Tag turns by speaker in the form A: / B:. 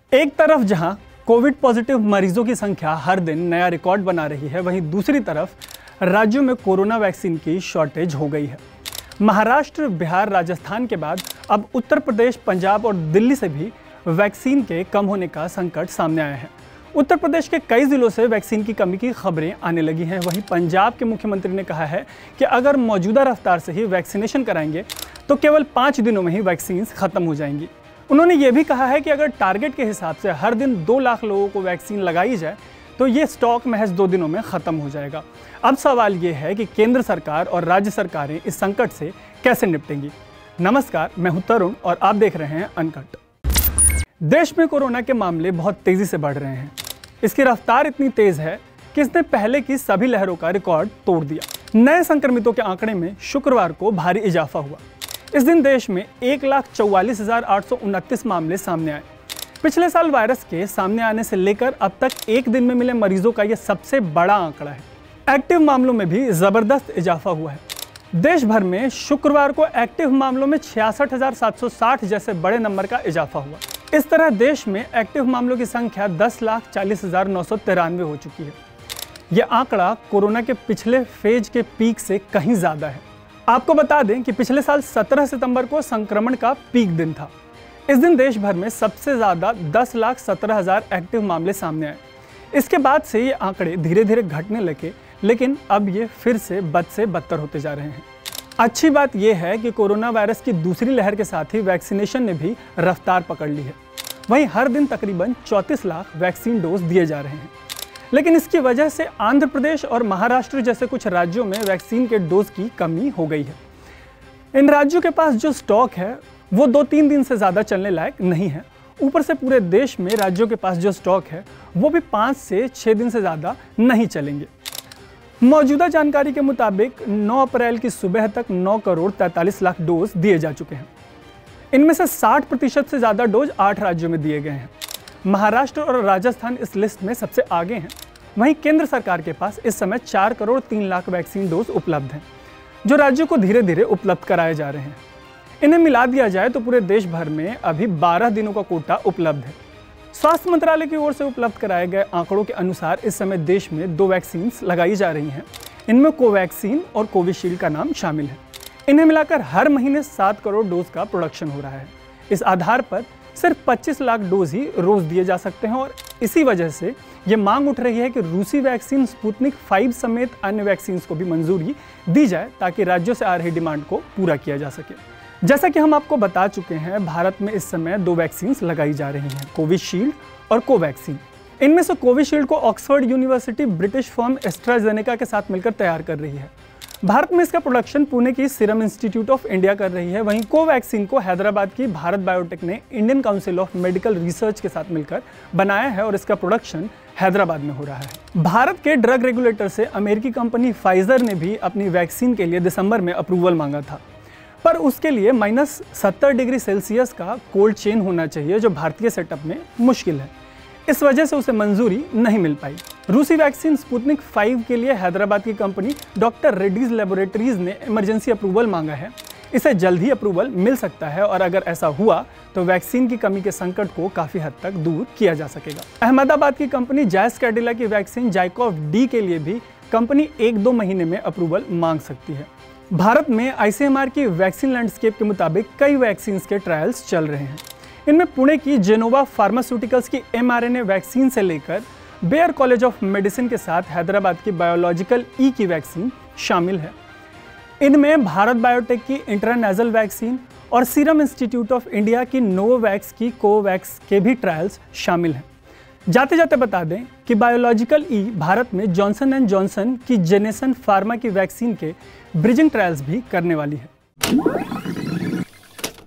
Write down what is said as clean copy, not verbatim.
A: एक तरफ जहां कोविड पॉजिटिव मरीजों की संख्या हर दिन नया रिकॉर्ड बना रही है, वहीं दूसरी तरफ राज्यों में कोरोना वैक्सीन की शॉर्टेज हो गई है। महाराष्ट्र, बिहार, राजस्थान के बाद अब उत्तर प्रदेश, पंजाब और दिल्ली से भी वैक्सीन के कम होने का संकट सामने आया है। उत्तर प्रदेश के कई जिलों से वैक्सीन की कमी की खबरें आने लगी हैं। वहीं पंजाब के मुख्यमंत्री ने कहा है कि अगर मौजूदा रफ्तार से ही वैक्सीनेशन कराएंगे तो केवल 5 दिनों में ही वैक्सीन खत्म हो जाएंगी। उन्होंने ये भी कहा है कि अगर टारगेट के हिसाब से हर दिन 2 लाख लोगों को वैक्सीन लगाई जाए तो ये स्टॉक महज 2 दिनों में खत्म हो जाएगा। अब सवाल ये है कि केंद्र सरकार और राज्य सरकारें इस संकट से कैसे निपटेंगी। नमस्कार, मैं हूं तरुण और आप देख रहे हैं अनकट। देश में कोरोना के मामले बहुत तेजी से बढ़ रहे हैं। इसकी रफ्तार इतनी तेज है कि इसने पहले की सभी लहरों का रिकॉर्ड तोड़ दिया। नए संक्रमितों के आंकड़े में शुक्रवार को भारी इजाफा हुआ। इस दिन देश में 1,44,829 मामले सामने आए। पिछले साल वायरस के सामने आने से लेकर अब तक एक दिन में मिले मरीजों का यह सबसे बड़ा आंकड़ा है। एक्टिव मामलों में भी जबरदस्त इजाफा हुआ है। देश भर में शुक्रवार को एक्टिव मामलों में 66,760 जैसे बड़े नंबर का इजाफा हुआ। इस तरह देश में एक्टिव मामलों की संख्या 10,40,993 हो चुकी है। यह आंकड़ा कोरोना के पिछले फेज के पीक से कहीं ज्यादा है। आपको बता दें कि पिछले साल 17 सितंबर को संक्रमण का पीक दिन था। इस दिन देश भर में सबसे ज्यादा 10,17,000 एक्टिव मामले सामने आए। इसके बाद से ये आंकड़े धीरे धीरे घटने लगे, लेकिन अब ये फिर से बद से बदतर होते जा रहे हैं। अच्छी बात यह है कि कोरोना वायरस की दूसरी लहर के साथ ही वैक्सीनेशन ने भी रफ्तार पकड़ ली है। वहीं हर दिन तकरीबन 34 लाख वैक्सीन डोज दिए जा रहे हैं। लेकिन इसकी वजह से आंध्र प्रदेश और महाराष्ट्र जैसे कुछ राज्यों में वैक्सीन के डोज की कमी हो गई है। इन राज्यों के पास जो स्टॉक है वो 2-3 दिन से ज़्यादा चलने लायक नहीं है। ऊपर से पूरे देश में राज्यों के पास जो स्टॉक है वो भी 5 से 6 दिन से ज़्यादा नहीं चलेंगे। मौजूदा जानकारी के मुताबिक 9 अप्रैल की सुबह तक 9,43,00,000 डोज दिए जा चुके हैं। इनमें से 60% से ज़्यादा डोज 8 राज्यों में दिए गए हैं। महाराष्ट्र और राजस्थान इस लिस्ट में सबसे आगे हैं। वहीं केंद्र सरकार के पास इस समय 4,03,00,000 वैक्सीन डोज उपलब्ध हैं, जो राज्यों को धीरे धीरे उपलब्ध कराए जा रहे हैं। इन्हें मिला दिया जाए तो पूरे देश भर में अभी 12 दिनों का कोटा उपलब्ध है। स्वास्थ्य मंत्रालय की ओर से उपलब्ध कराए गए आंकड़ों के अनुसार इस समय देश में 2 वैक्सीन लगाई जा रही हैं। इनमें कोवैक्सीन और कोविशील्ड का नाम शामिल है। इन्हें मिलाकर हर महीने 7 करोड़ डोज का प्रोडक्शन हो रहा है। इस आधार पर सिर्फ 25 लाख डोज ही रोज दिए जा सकते हैं और इसी वजह से ये मांग उठ रही है कि रूसी वैक्सीन स्पुतनिक 5 समेत अन्य वैक्सीन को भी मंजूरी दी जाए ताकि राज्यों से आ रही डिमांड को पूरा किया जा सके। जैसा कि हम आपको बता चुके हैं, भारत में इस समय 2 वैक्सीन लगाई जा रही हैं, कोविशील्ड और कोवैक्सीन। इनमें से कोविशील्ड को Oxford University British firm AstraZeneca के साथ मिलकर तैयार कर रही है। भारत में इसका प्रोडक्शन पुणे की सीरम इंस्टीट्यूट ऑफ इंडिया कर रही है। वहीं कोवैक्सीन को हैदराबाद की भारत बायोटेक ने Indian Council of Medical Research के साथ मिलकर बनाया है और इसका प्रोडक्शन हैदराबाद में हो रहा है। भारत के ड्रग रेगुलेटर से अमेरिकी कंपनी फाइजर ने भी अपनी वैक्सीन के लिए दिसंबर में अप्रूवल मांगा था, पर उसके लिए -70 डिग्री सेल्सियस का कोल्ड चेन होना चाहिए, जो भारतीय सेटअप में मुश्किल है। इस वजह से उसे मंजूरी नहीं मिल पाई। रूसी वैक्सीन स्पुतनिक 5 के लिए हैदराबाद की कंपनी डॉक्टर रेड्डीज लैबोरेटरीज ने इमरजेंसी अप्रूवल मांगा है। इसे जल्द ही अप्रूवल मिल सकता है और अगर ऐसा हुआ तो वैक्सीन की कमी के संकट को काफी हद तक दूर किया जा सकेगा। अहमदाबाद की कंपनी जायस कैडिला की वैक्सीन जाइकोव डी के लिए भी कंपनी 1-2 महीने में अप्रूवल मांग सकती है। भारत में आईसीएमआर की वैक्सीन लैंडस्केप के मुताबिक कई वैक्सीन के ट्रायल्स चल रहे हैं। इनमें पुणे की जेनोवा फार्मास्यूटिकल्स की mRNA वैक्सीन से लेकर बेयर कॉलेज ऑफ मेडिसिन के साथ हैदराबाद की बायोलॉजिकल ई की वैक्सीन शामिल है। इनमें भारत बायोटेक की इंट्रानेजल वैक्सीन और सीरम इंस्टीट्यूट ऑफ इंडिया की नोवोवैक्स की कोवैक्स के भी ट्रायल्स शामिल हैं। जाते जाते बता दें कि बायोलॉजिकल ई भारत में जॉनसन एंड जॉनसन की जेनेसन फार्मा की वैक्सीन के ब्रिजिंग ट्रायल्स भी करने वाली है।